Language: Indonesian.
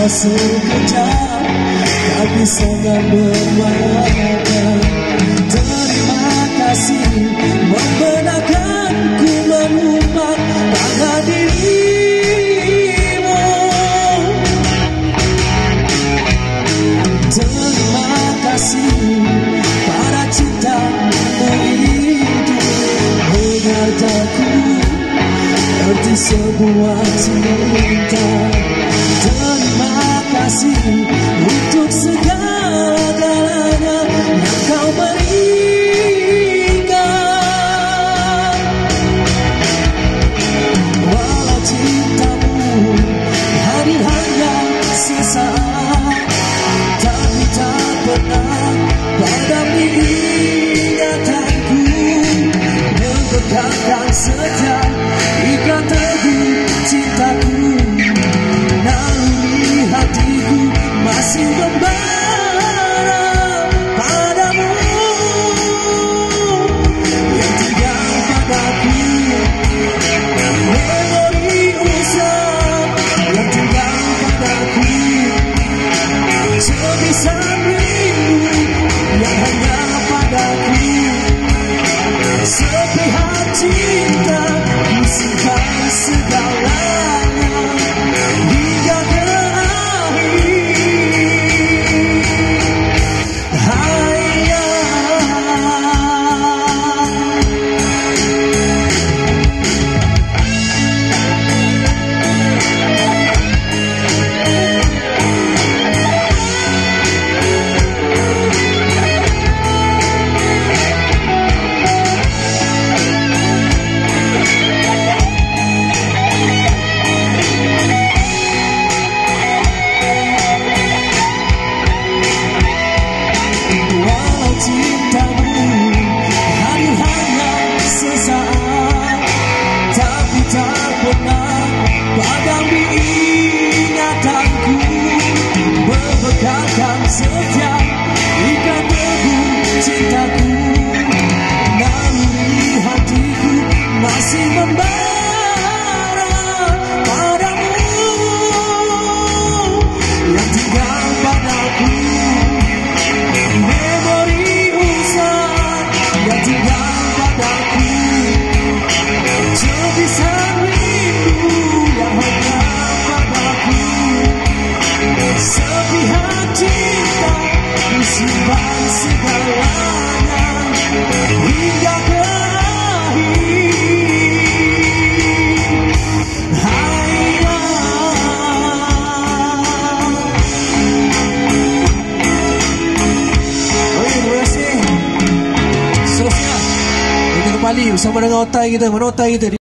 sekejap, tapi sangat bermakna. Terima kasih membenarkanku menumpang pada dirimu. Terima kasih pada cintamu itu mengerjaku arti sebuah cinta. Terima kasih untuk segala-galanya yang kau berikan. Walau cintamu hadir hanya sesaat, tapi tak pernah padam di ingatanku. Membekakkan setia ikat teguh cintaku, naluri hatiku masih membara padamu. Yang tinggal padaku memori usap, yang tinggal padaku sebisa rindu yang hanya padaku. Sepihak cinta simpan segalanya hingga ke membekakkan setia ikat teguh cintaku, naluri hatiku masih membara padamu. Yang tinggal padaku memori usai, yang tinggal padaku sebisa rindu yang hanya padaku. Sepihak cinta simpan segalanya hingga ke terima kasih. Sofia, kita kembali bersama dengan otai kita, menotai kita.